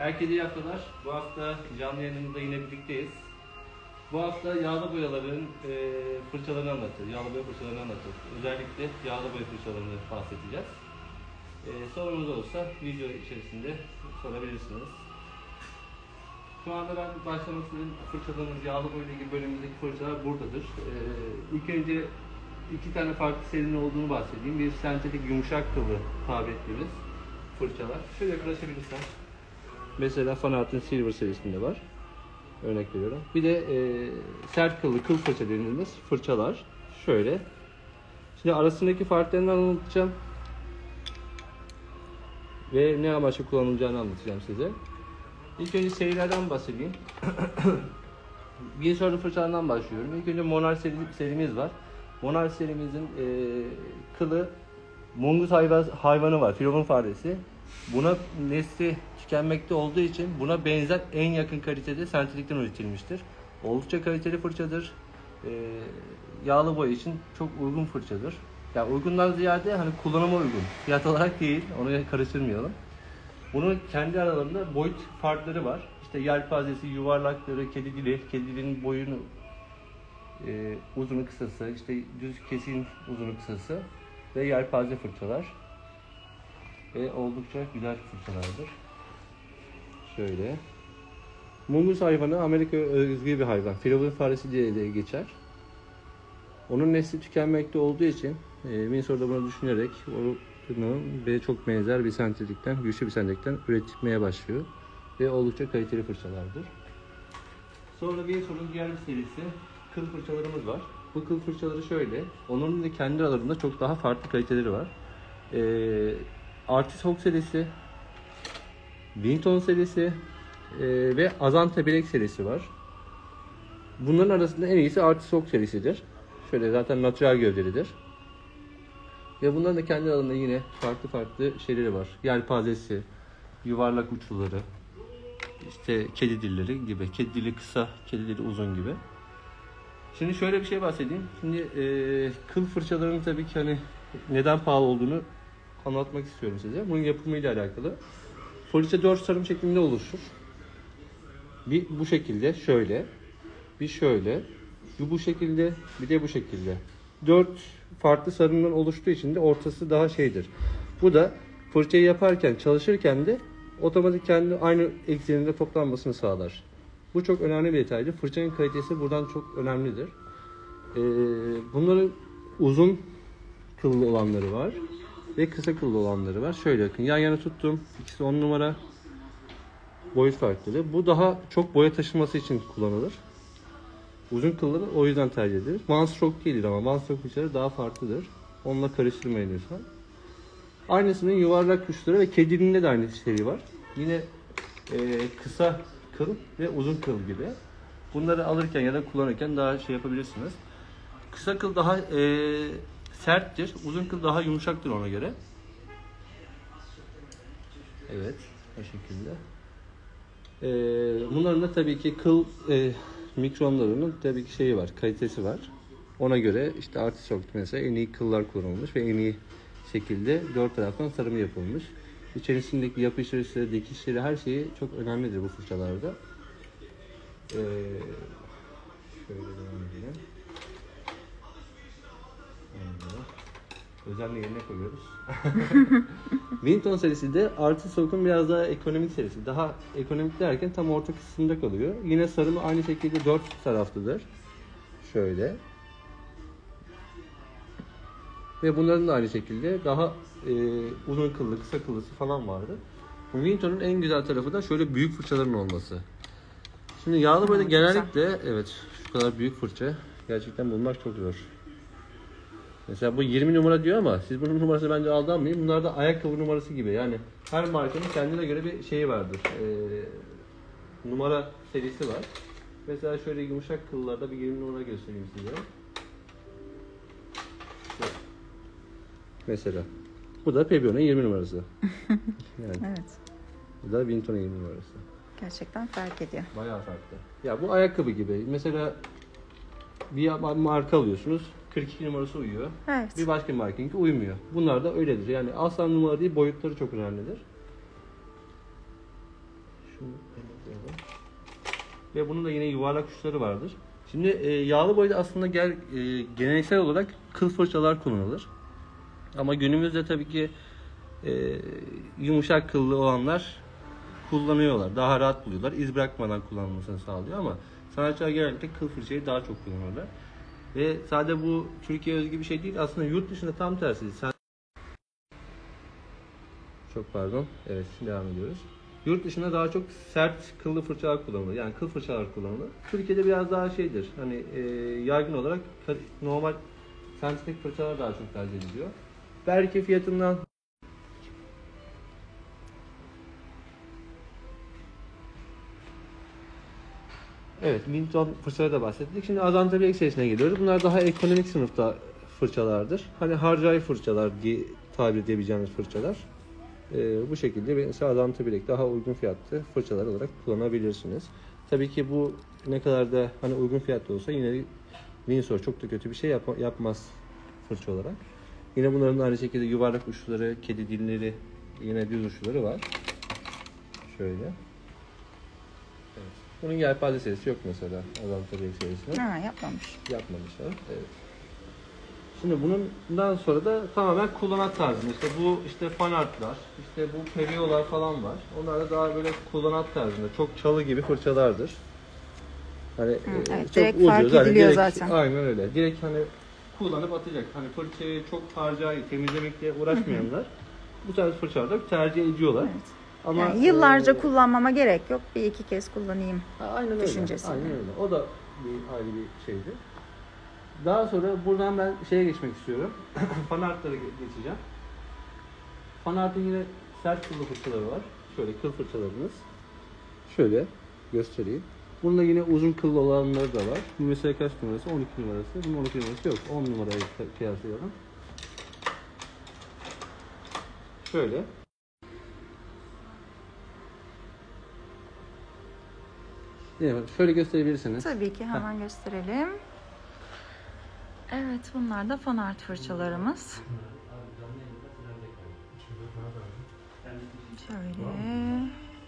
Herkese iyi haftalar. Bu hafta canlı yayınımızda yine birlikteyiz. Bu hafta yağlı boyaların fırçalarını anlatacağız. Yağlı boya fırçalarını anlatacağız. Özellikle yağlı boya fırçalarını bahsedeceğiz. Sorunuz olursa video içerisinde sorabilirsiniz. Şu anda ben başlamak istediğim fırçalarımız, yağlı boya ile ilgili bölümümüzdeki fırçalar buradadır. İlk önce iki tane farklı serinin olduğunu bahsedeyim. Bir sentetik yumuşak kıllı tabir ettiğimiz fırçalar. Şöyle yaklaşabilirsem. Mesela Fanart'ın Silver serisinde var. Örnek veriyorum. Bir de sert kıllı kıl fırça dediğimiz fırçalar. Şöyle. Şimdi arasındaki farklarını anlatacağım. Ve ne amaçla kullanılacağını anlatacağım size. İlk önce serilerden bahsedeyim. Bir sonra fırçalardan başlıyorum. İlk önce Monar serimiz var. Monar serimizin kılı mungus hayvanı var. Firavun faresi. Buna nesli tükenmekte olduğu için buna benzer en yakın kalitede sentetikten üretilmiştir. Oldukça kaliteli fırçadır. Yağlı boya için çok uygun fırçadır. Yani uygundan ziyade hani kullanıma uygun. Fiyat olarak değil. Onu karıştırmayalım. Bunun kendi aralarında boyut farkları var. İşte yelpazesi, yuvarlakları, kedi dilinin boyunu uzunu kısası, işte düz kesin uzunu kısası ve yelpaze fırçalar. Ve oldukça güzel fırçalardır. Şöyle. Mungus hayvanı Amerika özgü bir hayvan. Firavun faresi diye de geçer. Onun nesli tükenmekte olduğu için Windsor da bunu düşünerek onu ve çok benzer bir sentetikten, güçlü bir sentetikten üretmeye başlıyor. Ve oldukça kaliteli fırçalardır. Sonra Windsor'un diğer bir serisi kıl fırçalarımız var. Bu kıl fırçaları şöyle. Onların da kendi aralarında çok daha farklı kaliteleri var. Artis Hawk serisi, Winton serisi ve Azanta Black serisi var. Bunların arasında en iyisi Artis Hawk serisidir. Şöyle zaten natural gövdelidir. Ve bunların da kendi aralarında yine farklı şeyleri var. Yelpazesi, yuvarlak uçluları, işte kedi dilleri gibi. Kedi dili kısa, kedi dili uzun gibi. Şimdi şöyle bir şey bahsedeyim. Şimdi kıl fırçalarının tabii ki hani neden pahalı olduğunu anlatmak istiyorum size. Bunun yapımıyla alakalı. Fırça 4 sarım şeklinde oluşur. Bir bu şekilde, şöyle. Bir şöyle. Bir bu şekilde, bir de bu şekilde. 4 farklı sarımdan oluştuğu için de ortası daha şeydir. Bu da fırçayı yaparken, çalışırken de otomatik kendi aynı ekseninde toplanmasını sağlar. Bu çok önemli bir detaydır. Fırçanın kalitesi buradan çok önemlidir. Bunların uzun kıllı olanları var ve kısa kıllı olanları var. Şöyle bakın, yan yana tuttum. İkisi 10 numara. Boyut farkları. Bu daha çok boya taşıması için kullanılır. Uzun kılları o yüzden tercih edilir. One stroke değildir ama one stroke fırçaları daha farklıdır. Onunla karıştırmayın lütfen. Aynısının yuvarlak uçları ve kedilinde de aynı seri var. Yine kısa kıl ve uzun kıl gibi. Bunları alırken ya da kullanırken daha şey yapabilirsiniz. Kısa kıl daha serttir. Uzun kıl daha yumuşaktır ona göre. Evet. O şekilde. Bunların da tabii ki kıl mikronlarının tabii ki şeyi var. Kalitesi var. Ona göre işte Artis Hawk mesela en iyi kıllar kullanılmış ve en iyi şekilde dört taraftan sarımı yapılmış. İçerisindeki yapıştırıcıları, dikişleri her şeyi çok önemlidir bu fırçalarda. Şöyle devam edelim. Özenle yerine koyuyoruz. Winton serisi de Artis Hawk'un biraz daha ekonomik serisi. Daha ekonomik derken tam orta kısımda kalıyor. Yine sarımı aynı şekilde 4 taraflıdır. Şöyle. Ve bunların da aynı şekilde daha uzun kıllı, kısa kıllısı falan vardı. Bu Winton'un en güzel tarafı da şöyle büyük fırçaların olması. Şimdi yağlı boyada genellikle evet şu kadar büyük fırça gerçekten bulmak çok zor. Mesela bu 20 numara diyor ama siz bunun numarasını bence aldanmayın. Bunlar da ayakkabı numarası gibi. Yani her markanın kendine göre bir şeyi vardır. Numara serisi var. Mesela şöyle yumuşak kıllarda bir 20 numara göstereyim size. Mesela. Bu da Pebion'un 20 numarası. Yani. Evet. Bu da Winton'un 20 numarası. Gerçekten fark ediyor. Bayağı farklı. Ya bu ayakkabı gibi. Mesela bir marka alıyorsunuz. 42 numarası uyuyor. Evet. Bir başka markanınki uymuyor. Bunlar da öyledir. Yani asla numara değil, boyutları çok önemlidir. Şunu kapatayım. Ve bunun da yine yuvarlak uçları vardır. Şimdi yağlı boyada aslında geleneksel olarak kıl fırçalar kullanılır. Ama günümüzde tabii ki yumuşak kıllı olanlar kullanıyorlar. Daha rahat buluyorlar. İz bırakmadan kullanılmasını sağlıyor ama sanatçılar genellikle kıl fırçayı daha çok kullanıyorlar. Ve sadece bu Türkiye özgü bir şey değil. Aslında yurt dışında tam tersi. Çok pardon. Evet, şimdi devam ediyoruz. Yurt dışında daha çok sert kıllı fırçalar kullanılır. Yani kıl fırçalar kullanılır. Türkiye'de biraz daha şeydir. Hani yaygın olarak normal sentetik fırçalar daha çok tercih ediliyor. Belki fiyatından evet, Minton fırçaları da bahsettik. Şimdi Azanta Black serisine geliyoruz. Bunlar daha ekonomik sınıfta fırçalardır. Hani harcai fırçalar diye tabir edebileceğimiz fırçalar. Bu şekilde mesela Azanta Black daha uygun fiyatlı fırçalar olarak kullanabilirsiniz. Tabii ki bu ne kadar da hani uygun fiyatlı olsa yine Windsor çok da kötü bir şey yapmaz fırça olarak. Yine bunların da aynı şekilde yuvarlak uçları, kedi dilleri, yine düz uçları var. Şöyle. Evet. Bunun yelpaze serisi yok mesela Azanta Black serisinde. Ha, yapmamış. Yapmamışlar. Evet. Şimdi bundan sonra da tamamen kullanat tarzında. İşte bu fan artlar, işte bu periolar falan var. Onlar da daha böyle kullanat tarzında. Çok çalı gibi fırçalardır. Hani evet, çok direkt ucuz. fark ediliyor direkt, zaten. Aynen öyle. Direkt hani kullanıp atacak. Hani fırçayı çok harcayı temizlemekle uğraşmayanlar bu tarz fırçaları tercih ediyorlar. Evet. Ama Yani yıllarca kullanmama gerek yok. Bir iki kez kullanayım. Aynen öyle. Düşüncesi. Aynen öyle. O da bir ayrı bir şeydi. Daha sonra buradan ben şeye geçmek istiyorum. Fan artlara geçeceğim. Fan artın yine sert kıllı fırçaları var. Şöyle kıl fırçalarımız. Şöyle göstereyim. Bunda yine uzun kıllı olanları da var. Bu mesela kaç numarası? 12 numarası. Bunun 12 numarası yok. 10 numarayı kıyaslayalım. Şöyle. Evet, şöyle gösterebilirsiniz. Tabii ki hemen gösterelim. Evet, bunlar da fan art fırçalarımız. Şöyle.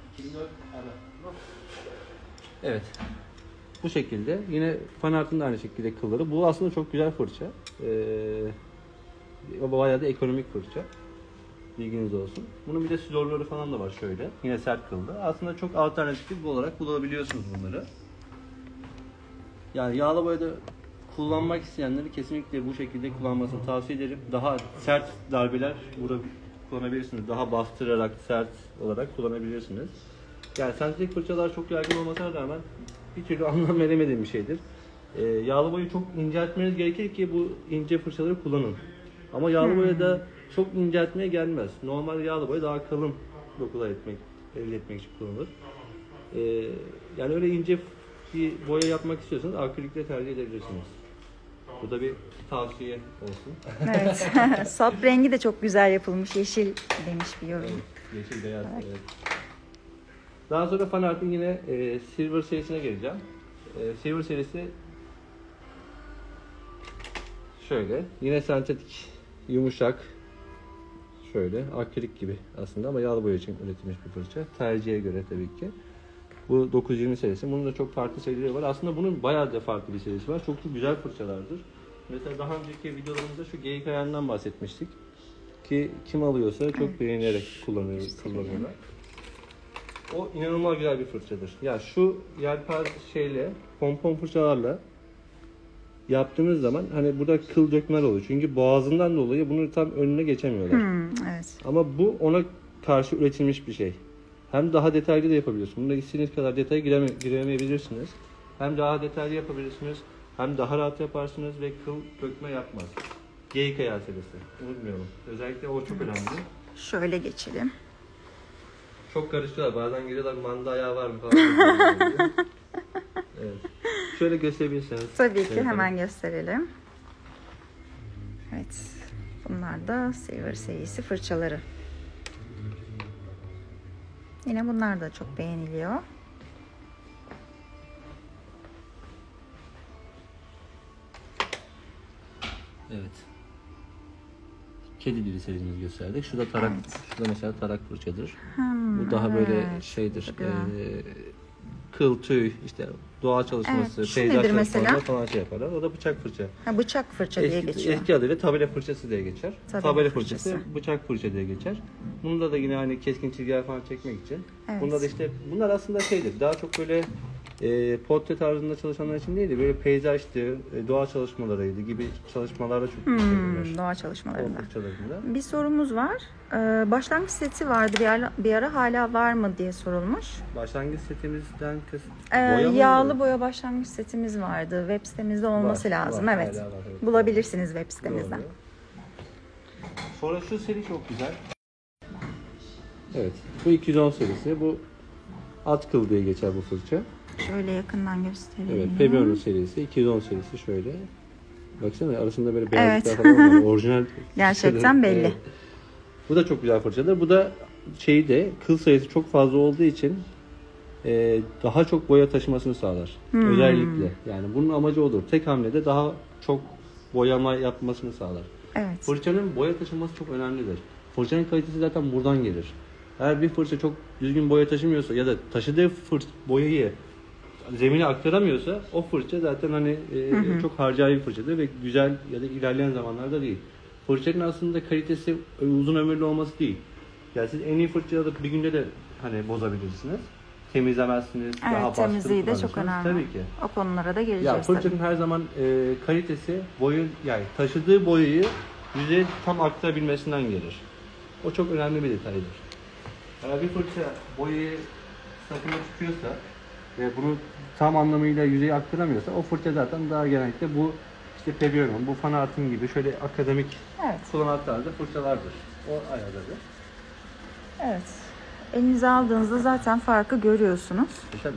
Evet. Bu şekilde. Yine fan artın da aynı şekilde kılları. Bu aslında çok güzel fırça. Bayağı da ekonomik fırça. Bilginiz olsun. Bunun bir de silorları falan da var şöyle. Yine sert kıllı. Aslında çok alternatif olarak bulabiliyorsunuz bunları. Yani yağlı boyada kullanmak isteyenleri kesinlikle bu şekilde kullanmasını tavsiye ederim. Daha sert darbeler kullanabilirsiniz. Daha bastırarak, sert olarak kullanabilirsiniz. Yani sentetik fırçalar çok yaygın olmasına rağmen bir türlü anlam veremediğim bir şeydir. Yağlı boyayı çok inceltmeniz gerekir ki bu ince fırçaları kullanın. Ama yağlı boyada çok inceltmeye gelmez. Normal yağlı boya daha kalın dokular elde etmek için kullanılır. Yani öyle ince bir boya yapmak istiyorsanız akrilikle tercih edebilirsiniz. Bu da bir tavsiye olsun. Evet. Sap rengi de çok güzel yapılmış. Yeşil demiş bir yorum. Evet, yeşil beyaz. Evet. Daha sonra fan art'ın yine Silver serisine geleceğim. Silver serisi şöyle. Yine sentetik, yumuşak. Şöyle akrilik gibi aslında ama yağlı boya için üretilmiş bir fırça. Tercihe göre tabii ki. Bu 920 serisi. Bunun da çok farklı serileri var. Aslında bunun bayağı da farklı bir serisi var. Çok da güzel fırçalardır. Mesela daha önceki videolarımızda şu geyik ayağından bahsetmiştik. Ki kim alıyorsa çok beğenerek kullanıyorlar. O inanılmaz güzel bir fırçadır. Ya şu yelpaze pompon fırçalarla yaptığınız zaman hani burada kıl dökmeler oluyor. Çünkü boğazından dolayı bunu tam önüne geçemiyorlar. Evet. Ama bu ona karşı üretilmiş bir şey. Hem daha detaylı da yapabilirsiniz. Bunda istediğiniz kadar detaya giremeyebilirsiniz. Hem daha detaylı yapabilirsiniz. Hem daha rahat yaparsınız ve kıl dökme yapmaz. Geyik ayağı serisi. Unutmayalım. Özellikle o çok önemli. Şöyle geçelim. Çok karışıyorlar. Bazen geliyorlar manda ayağı var mı falan. Evet. Şöyle gösterebilirsiniz. Tabii ki Evet, hemen gösterelim. Evet. Bunlar da Silver serisi fırçaları. Yine bunlar da çok beğeniliyor. Evet. kedi dili serimizi gösterdik. Şurada tarak, Evet. şurada mesela tarak fırçadır. Hmm, Bu daha böyle evet. şeydir. Çok güzel. Kıl, tüy, işte doğa çalışması, Evet, şu peyzaj nedir çalışmalarında mesela? falan şey yaparlar. O da bıçak fırça. Ha, bıçak fırça diye geçiyor. Eski adıyla tabela fırçası diye geçer. Tabela Fırçası, fırçası. bıçak fırça diye geçer. Bunda da yine hani keskin çizgiler falan çekmek için. Evet. Bunda da işte bunlar aslında şeydir. Daha çok böyle portre tarzında çalışanlar için değil de böyle peyzajdı, doğa çalışmalarıydı gibi çalışmalarda çok Doğa o çalışmalarında. fırçalarında. Bir sorumuz var. Başlangıç seti vardı bir ara hala var mı diye sorulmuş. Başlangıç setimizden Yağlı boya başlangıç setimiz vardı. Web sitemizde olması lazım. var, Evet. hala var, evet. Bulabilirsiniz web sitemizden. Doğru. Sonra şu seri çok güzel. Evet. Bu 210 serisi. Bu at kıl diye geçer bu fırça. Şöyle yakından göstereyim. Evet. Pebion'un serisi. 210 serisi şöyle. Baksana arasında böyle beyazlıklar Evet. falan var. Orijinal. Gerçekten belli. Evet. Bu da çok güzel fırçadır. Bu da şeyi de kıl sayısı çok fazla olduğu için daha çok boya taşımasını sağlar. Özellikle. Yani bunun amacı odur. Tek hamlede daha çok boyama yapmasını sağlar. Evet. Fırçanın boya taşıması çok önemlidir. Fırçanın kalitesi zaten buradan gelir. Eğer bir fırça çok düzgün boya taşımıyorsa ya da taşıdığı boyayı zemine aktaramıyorsa o fırça zaten hani çok harcai bir fırçadır ve güzel ya da ilerleyen zamanlarda değil. Fırçanın aslında kalitesi uzun ömürlü olması değil. Yani siz en iyi fırçayı alıp bir günde de hani bozabilirsiniz. Temizlemezsiniz. Daha Evet, temizliği de çok kullanırsınız. önemli. Tabii ki. O konulara da geleceğiz Ya fırçanın tabii. her zaman kalitesi yani taşıdığı boyayı yüzeye tam aktarabilmesinden gelir. O çok önemli bir detaydır. Eğer bir fırça boyayı sapına tutuyorsa ve bunu tam anlamıyla yüzeye aktaramıyorsa o fırça zaten daha genellikle bu işte Pebion'un, bu Fan Art'ın gibi şöyle akademik Evet. kullanılan tarzda fırçalardır. O ayarları. Evet. Elinize aldığınızda zaten farkı görüyorsunuz. Tabii.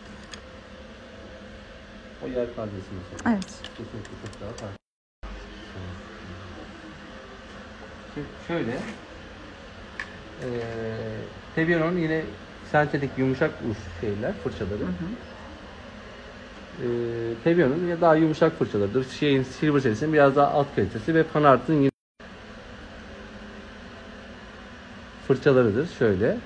O yelpazesi mesela. Evet. Kesinlikle çok daha farklı. Şimdi şöyle Pebion'un yine sentetik yumuşak şeyler, fırçaları. Pebion'un ya daha yumuşak fırçalarıdır. Silver serisinin biraz daha alt kalitesi ve Fan Art'ın yine fırçalarıdır. Şöyle.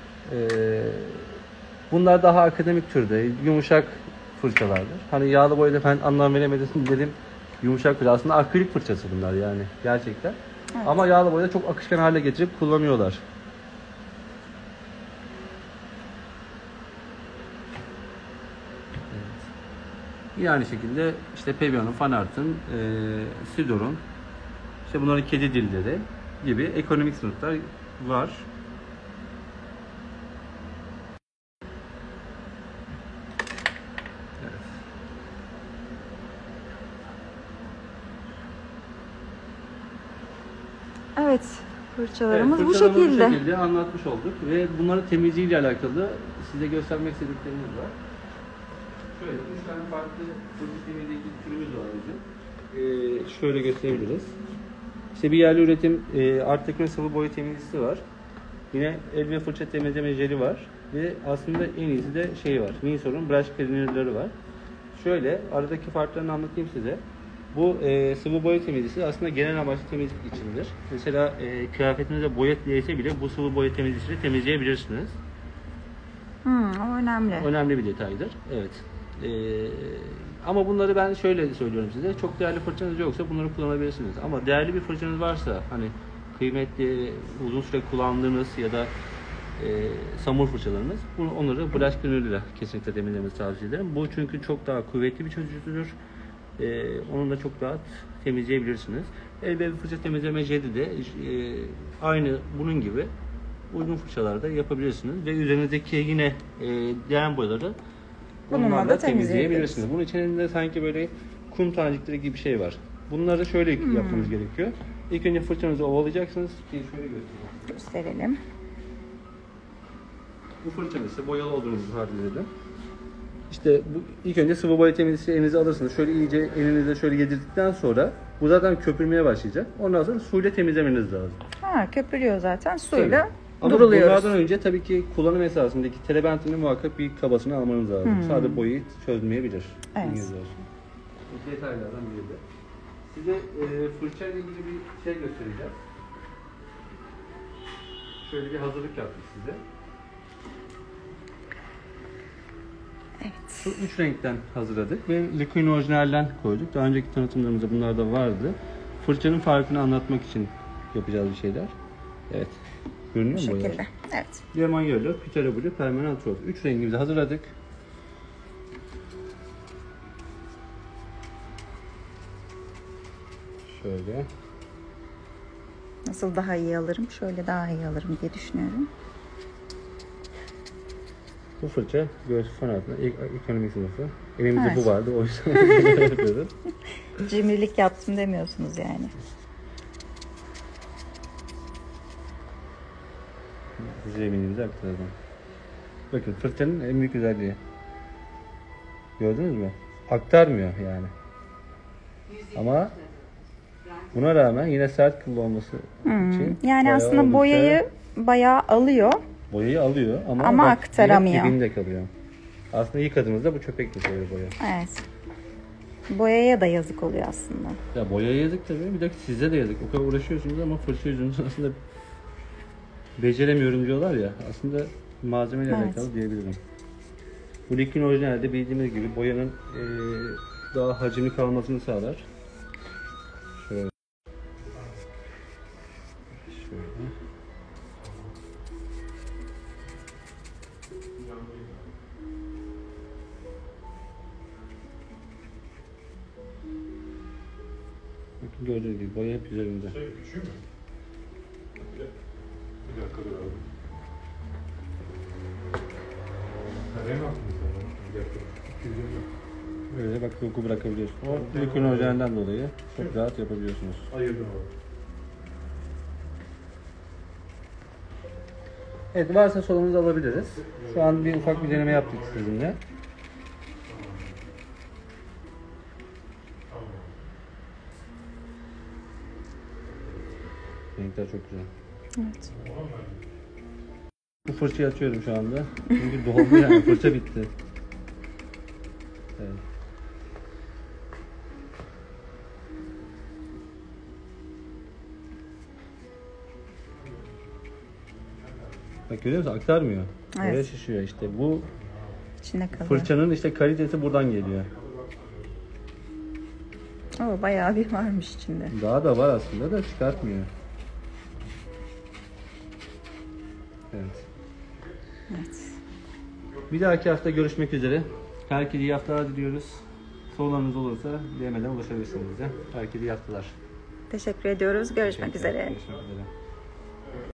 Bunlar daha akademik türde, yumuşak fırçalardır. Hani yağlı boyada ben anlam veremedim dedim. Yumuşak fırça. Aslında akrilik fırçası bunlar yani gerçekten. Evet. Ama yağlı boyada çok akışkan hale getirip kullanıyorlar. Yine aynı şekilde işte Pebion'un, Fan Art'ın, Sidor'un, işte bunların kedi dilleri gibi ekonomik sınıflar var. Evet. Evet. Fırçalarımız bu fırçalarımızı şekilde. bu şekilde anlatmış olduk ve bunların temizliğiyle alakalı size göstermek istediklerimiz var. Şöyle 3 tane farklı fırça temizleyici türümüz var bizim. Şöyle gösterebiliriz. İşte bir yerli üretim Art'takinin sıvı boya temizleyicisi var. Yine el ve fırça temizleme jeli var. Ve aslında en iyisi de şey var. Minsor'un brush cleaner'ları var. Şöyle aradaki farklarını anlatayım size. Bu sıvı boya temizleyicisi aslında genel amaçlı temizlik içindir. Mesela kıyafetinize boya değse bile bu sıvı boya temizleyicisiyle temizleyebilirsiniz. O önemli. Önemli bir detaydır. Evet. Ama bunları ben şöyle söylüyorum size. Çok değerli fırçanız yoksa bunları kullanabilirsiniz. Ama değerli bir fırçanız varsa hani kıymetli, uzun süre kullandığınız ya da samur fırçalarınız onları brush cleaner ile kesinlikle temizlemenizi tavsiye ederim. Bu çünkü çok daha kuvvetli bir çözücüdür. Onunla çok rahat temizleyebilirsiniz. El ve fırça temizleme jeli de aynı bunun gibi uygun fırçalarda yapabilirsiniz ve üzerinizdeki yine diğer boyaları bunlarla temizleyebilirsiniz. Bunun içinde sanki böyle kum tanecikleri gibi bir şey var. Bunları şöyle yapmamız gerekiyor. İlk önce fırçanızı ovalayacaksınız. Şöyle Gösterelim. Bu fırçanız ise boyalı olduğunuzu fark edelim. İşte bu ilk önce sıvı boya temizleyicisi elinize alırsınız. Şöyle iyice elinizle şöyle yedirdikten sonra bu zaten köpürmeye başlayacak. Ondan sonra suyla temizlemeniz lazım. Köpürüyor zaten. Suyla Tabii. Ama duruluyoruz. bunlardan önce tabii ki kullanım esasındaki terebentini muhakkak bir kabasını almanız lazım. Sadece boyayı çözmeyebilir. Evet. Bilginiz olsun. Bu detaylardan biri de. Size fırça ile ilgili bir şey göstereceğim. şöyle bir hazırlık yaptık size. Evet. Şu 3 renkten hazırladık ve Liquin orijinalden koyduk. Daha önceki tanıtımlarımızda bunlar da vardı. Fırçanın farkını anlatmak için yapacağız bir şeyler. Evet. Bu Görünüyor mu boyalar? şekilde. Evet. Lemon Yellow, Pitera Blue, Permanent Rose. 3 rengimizi hazırladık. Şöyle. Nasıl daha iyi alırım? Şöyle daha iyi alırım diye düşünüyorum. Bu fırça göğsü fan altında ekonomik sınıfı. Elimizde Evet. bu vardı o yüzden yapıyoruz. Cimrilik yaptım demiyorsunuz yani. Size eminimizi aktaralım. Bakın fırçanın en büyük özelliği. Gördünüz mü? Aktarmıyor yani. Ama buna rağmen yine sert kıllı olması için Yani bayağı aslında oldukça- boyayı bayağı alıyor. boyayı alıyor ama, Ama bak, aktaramıyor. yine dibinde kalıyor. Aslında yıkadığınızda bu çöpe gidiyor boya. Evet. Boyaya da yazık oluyor aslında. Ya boyaya yazık tabii. Bir de size de yazık. O kadar uğraşıyorsunuz ama fırça yüzünüzden aslında beceremiyorum diyorlar ya. Aslında malzemeyle Evet. alakalı diyebilirim. Bu Liquin orijinalde bildiğimiz gibi boyanın daha hacimli kalmasını sağlar. Şöyle. Şöyle. Bakın gördüğünüz gibi boya hep üzerinde. Küçüğü mü? Bir dakika dur abi. Nereye mi attın sen? Bir dakika. 220. Böyle bak doku bırakabiliyorsun. O Liquin orijinalden dolayı çok rahat yapabiliyorsunuz. Ayırdım abi. Evet, varsa solumuzu alabiliriz. Şu an bir ufak bir deneme yaptık sizinle. Renkler çok güzel. Evet. Bu fırçayı açıyorum şu anda. Çünkü doldu yani, fırça bitti. Evet. Bak görüyor musun? Aktarmıyor. Evet. Oraya şişiyor işte. Bu İçinde kalıyor. fırçanın işte kalitesi buradan geliyor. Oo, bayağı bir varmış içinde. Daha da var aslında da çıkartmıyor. Evet. Evet. Bir dahaki hafta görüşmek üzere. Herkese iyi haftalar diliyoruz. Sorularınız olursa DM'den ulaşabilirsiniz bize. Herkese iyi haftalar. Teşekkür ediyoruz. Görüşmek üzere. Görüşmek üzere.